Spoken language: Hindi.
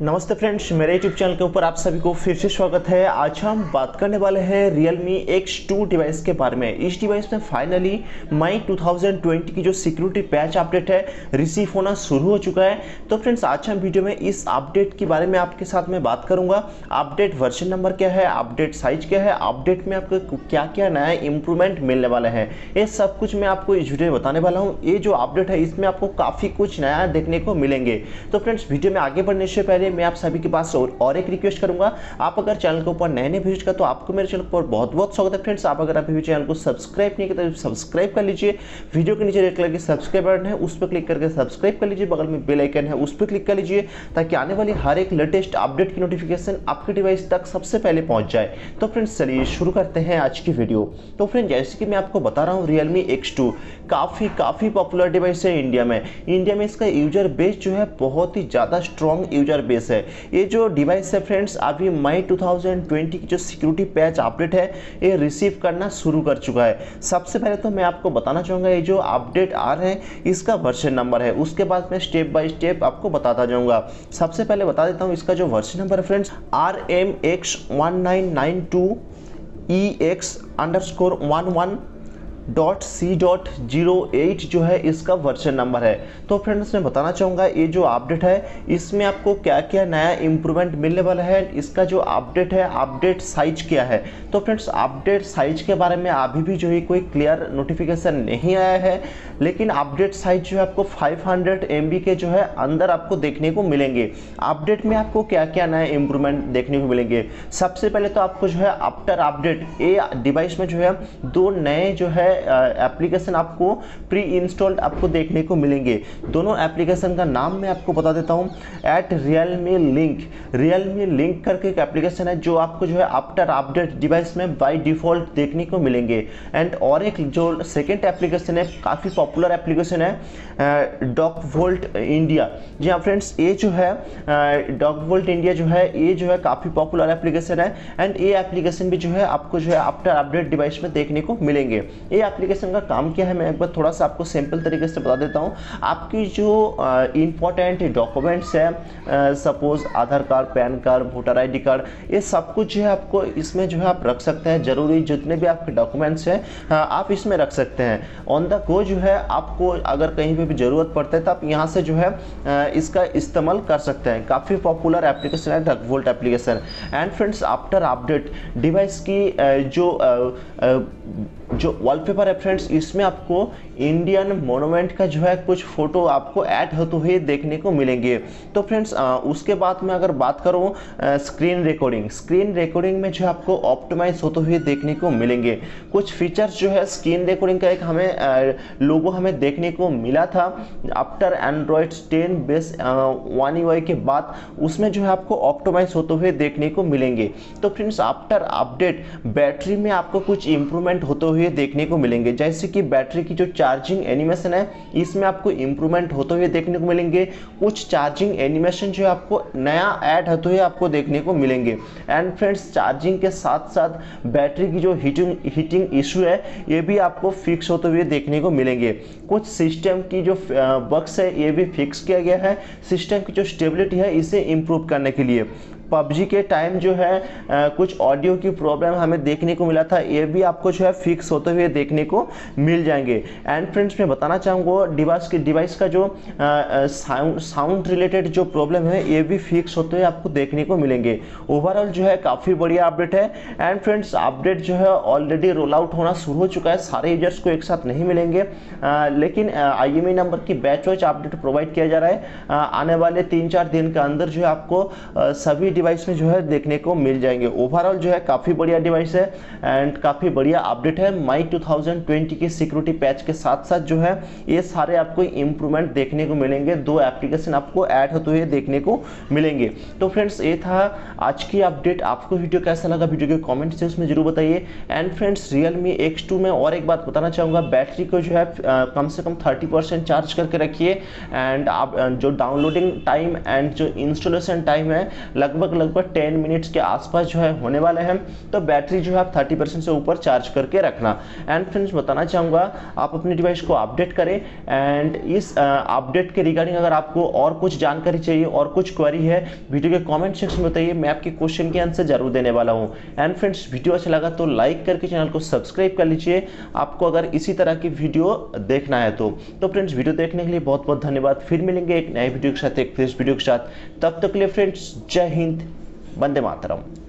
नमस्ते फ्रेंड्स, मेरे यूट्यूब चैनल के ऊपर आप सभी को फिर से स्वागत है। आज हम बात करने वाले हैं Realme X2 डिवाइस के बारे में। इस डिवाइस में फाइनली मई 2020 की जो सिक्योरिटी पैच अपडेट है रिसीव होना शुरू हो चुका है। तो फ्रेंड्स, आज हम वीडियो में इस अपडेट के बारे में आपके साथ में बात करूंगा। अपडेट वर्जन नंबर क्या है, अपडेट साइज क्या है, अपडेट में आपको क्या क्या नया इंप्रूवमेंट मिलने वाला है, ये सब कुछ मैं आपको इस वीडियो में बताने वाला हूँ। ये जो अपडेट है इसमें आपको काफ़ी कुछ नया देखने को मिलेंगे। तो फ्रेंड्स, वीडियो में आगे बढ़ने से पहले मैं आप सभी के पास और एक रिक्वेस्ट करूंगा। आप अगर चैनल के ऊपर नए विजिट कर तो आपको मेरे चैनल पर बहुत बहुत स्वागत है। फ्रेंड्स, आप अगर अभी भी चैनल को सब्सक्राइब नहीं किया तो सब्सक्राइब कर लीजिए। वीडियो के नीचे रेड कलर की सब्सक्राइब बटन है, उस पर क्लिक करके सब्सक्राइब कर लीजिए। बगल में बेल आइकन है, उस पर क्लिक कर लीजिए ताकि आने वाली हर एक लेटेस्ट अपडेट की नोटिफिकेशन आपके डिवाइस तक सबसे पहले पहुंच जाए। तो फ्रेंड्स, चलिए शुरू करते हैं आज की वीडियो। तो फ्रेंड्स, जैसे कि मैं आपको बता रहा हूँ, Realme X2 काफ़ी पॉपुलर डिवाइस है इंडिया में इसका यूजर बेस जो है बहुत ही ज़्यादा स्ट्रॉन्ग यूजर बेस है। ये जो डिवाइस है फ्रेंड्स, अभी मई 2020 की जो सिक्योरिटी पैच अपडेट है ये रिसीव करना शुरू कर चुका है। सबसे पहले तो मैं आपको बताना चाहूँगा ये जो अपडेट आ रहे हैं इसका वर्जन नंबर है, उसके बाद मैं स्टेप बाय स्टेप आपको बताता जाऊँगा। सबसे पहले बता देता हूँ इसका जो वर्जन नंबर है फ्रेंड्स, RMX1992EX_11.C.08 जो है इसका वर्जन नंबर है। तो फ्रेंड्स, मैं बताना चाहूँगा ये जो अपडेट है इसमें आपको क्या क्या नया इंप्रूवमेंट मिलने वाला है। इसका जो अपडेट है, अपडेट साइज क्या है। तो फ्रेंड्स, अपडेट साइज के बारे में अभी भी जो है कोई क्लियर नोटिफिकेशन नहीं आया है, लेकिन अपडेट साइज जो है आपको 500 MB के जो है अंदर आपको देखने को मिलेंगे। अपडेट में आपको क्या क्या नया इंप्रूवमेंट देखने को मिलेंगे। सबसे पहले तो आपको जो है आफ्टर अपडेट ये डिवाइस में जो है दो नए जो है एप्लीकेशन आपको प्री इंस्टॉल्ड आपको देखने को मिलेंगे। दोनों एप्लीकेशन का नाम मैं आपको बता देता हूं। Realme Link करके एक एप्लीकेशन है जो आपको जो है आफ्टर अपडेट डिवाइस में बाय डिफॉल्ट देखने को मिलेंगे। एंड और एक जो सेकेंड एप्लीकेशन है, काफ़ी पॉपुलर एप्लीकेशन है, डॉकवोल्ट इंडिया। जी हाँ फ्रेंड्स, ये जो है डॉकवोल्ट इंडिया जो है ये जो है काफ़ी पॉपुलर एप्लीकेशन है। एंड ये एप्लीकेशन भी जो है आपको जो है आफ्टर अपडेट डिवाइस में देखने को मिलेंगे। ये एप्लीकेशन का काम क्या है मैं एक बार थोड़ा सा आपको सिंपल तरीके से बता देता हूँ। आपकी जो इंपॉर्टेंट डॉक्यूमेंट्स है, suppose Aadhaar card, PAN card, voter ID card, ये सब कुछ जो है आपको इसमें जो है आप रख सकते हैं। जरूरी जितने भी आपके डॉक्यूमेंट्स हैं आप इसमें रख सकते हैं। ऑन द गो जो है आपको अगर कहीं पे भी ज़रूरत पड़ता है तो आप यहाँ से जो है इसका इस्तेमाल कर सकते हैं। काफ़ी पॉपुलर एप्लीकेशन है DocVault application. And friends, after update device की जो वॉलपेपर है फ्रेंड्स, इसमें आपको इंडियन मोनूमेंट का जो है कुछ फोटो आपको ऐड होते हुए देखने को मिलेंगे। तो फ्रेंड्स, उसके बाद में अगर बात करूँ स्क्रीन रिकॉर्डिंग में जो आपको ऑप्टिमाइज होते हुए देखने को मिलेंगे। कुछ फीचर्स जो है स्क्रीन रिकॉर्डिंग का एक हमें लोगो हमें देखने को मिला था after Android 10 base One UI के बाद, उसमें जो है आपको ऑप्टिमाइज होते हुए देखने को मिलेंगे। तो फ्रेंड्स, आफ्टर अपडेट बैटरी में आपको कुछ इंप्रूवमेंट होते हुए देखने को मिलेंगे। जैसे कि बैटरी की जो चार्जिंग एनिमेशन है इसमें आपको इंप्रूवमेंट होते हुए देखने को मिलेंगे। कुछ चार्जिंग एनिमेशन जो है आपको नया ऐड होते हुए आपको देखने को मिलेंगे। एंड फ्रेंड्स, चार्जिंग के साथ साथ बैटरी की जो हीटिंग इशू है ये भी आपको फिक्स होते हुए देखने को मिलेंगे। कुछ सिस्टम की जो बग्स है ये भी फिक्स किया गया है। सिस्टम की जो स्टेबिलिटी है इसे इम्प्रूव करने के लिए PUBG के टाइम जो है कुछ ऑडियो की प्रॉब्लम हमें देखने को मिला था, ये भी आपको जो है फिक्स होते हुए देखने को मिल जाएंगे। एंड फ्रेंड्स, मैं बताना चाहूँगा डिवाइस का जो साउंड रिलेटेड जो प्रॉब्लम है ये भी फिक्स होते हुए आपको देखने को मिलेंगे। ओवरऑल जो है काफ़ी बढ़िया अपडेट है। एंड फ्रेंड्स, अपडेट जो है ऑलरेडी रोल आउट होना शुरू हो चुका है। सारे यूजर्स को एक साथ नहीं मिलेंगे, लेकिन IMEI नंबर की बैच वाइज अपडेट प्रोवाइड किया जा रहा है। आने वाले 3-4 दिन के अंदर जो है आपको सभी डिवाइस में जो है देखने को मिल जाएंगे। ओवरऑल जो है काफ़ी बढ़िया डिवाइस है एंड काफ़ी बढ़िया अपडेट है। मई 2020 की सिक्योरिटी पैच के साथ साथ जो है ये सारे आपको इंप्रूवमेंट देखने को मिलेंगे। 2 एप्लीकेशन आपको ऐड होते हुए देखने को मिलेंगे। तो फ्रेंड्स, ये था आज की अपडेट। आपको वीडियो कैसा लगा वीडियो के कमेंट से उसमें जरूर बताइए। एंड फ्रेंड्स, Realme X2 में और एक बात बताना चाहूँगा, बैटरी को जो है कम से कम 30% चार्ज करके रखिए। एंड आप जो डाउनलोडिंग टाइम एंड जो इंस्टॉलेशन टाइम है लगभग लगभग 10 मिनट्स के आसपास जो है होने वाले हैं। तो बैटरी जो है आप 30% से ऊपर चार्ज करके रखना। एंड फ्रेंड्स बताना चाहूँगा आप अपने डिवाइस को अपडेट करें। एंड इस अपडेट के रिगार्डिंग अगर आपको और कुछ जानकारी चाहिए और कुछ क्वेरी है, वीडियो के कमेंट सेक्शन में बताइए, मैं आपके क्वेश्चन के आंसर जरूर देने वाला हूँ। एंड फ्रेंड्स वीडियो अच्छा लगा तो लाइक करके चैनल को सब्सक्राइब कर लीजिए, आपको अगर इसी तरह की वीडियो देखना है तो फ्रेंड्स वीडियो देखने के लिए बहुत बहुत धन्यवाद। फिर मिलेंगे एक नए वीडियो के साथ, एक फ्रेश वीडियो के साथ। तब तक के लिए फ्रेंड्स जय हिंद, वंदे मातरम।